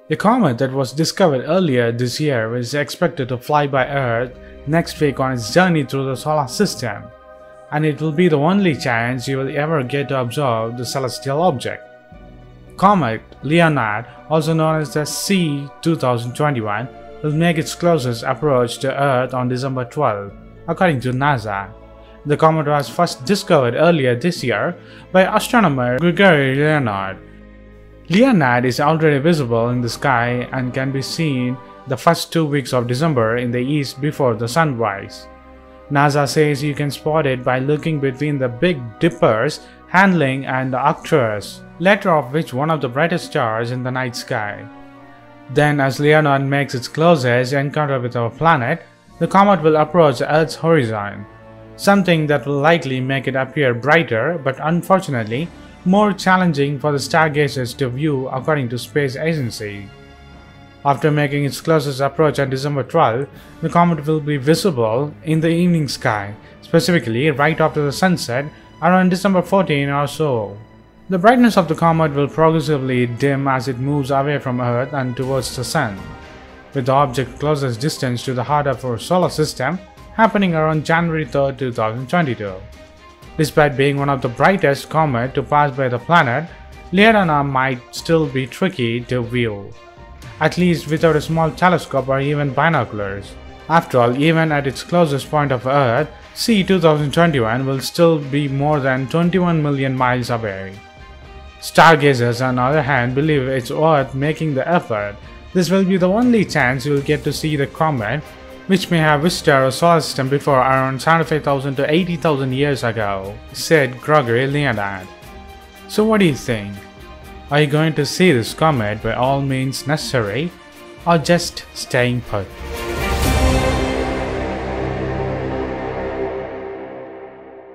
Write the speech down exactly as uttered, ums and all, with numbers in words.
A comet that was discovered earlier this year is expected to fly by Earth next week on its journey through the solar system, and it will be the only chance you will ever get to observe the celestial object. Comet Leonard, also known as the C two thousand twenty-one, will make its closest approach to Earth on December twelfth, according to NASA. The comet was first discovered earlier this year by astronomer Gregory Leonard. Leonard is already visible in the sky and can be seen the first two weeks of December in the east before the sunrise. NASA says you can spot it by looking between the Big Dippers, Handling and the Arcturus, latter of which one of the brightest stars in the night sky. Then, as Leonard makes its closest encounter with our planet, the comet will approach the Earth's horizon, something that will likely make it appear brighter but unfortunately more challenging for the stargazers to view, according to space agency. After making its closest approach on December twelfth, the comet will be visible in the evening sky, specifically right after the sunset around December fourteenth or so. The brightness of the comet will progressively dim as it moves away from Earth and towards the Sun, with the object closest distance to the heart of our solar system happening around January third, two thousand twenty-two. Despite being one of the brightest comets to pass by the planet, Leonard might still be tricky to view, at least without a small telescope or even binoculars. After all, even at its closest point of Earth, C two thousand twenty-one will still be more than twenty-one million miles away. Stargazers, on the other hand, believe it's worth making the effort. This will be the only chance you will get to see the comet, which may have visited our solar system before around seventy-five thousand to eighty thousand years ago, said Gregory Leonard. So what do you think? Are you going to see this comet by all means necessary, or just staying put?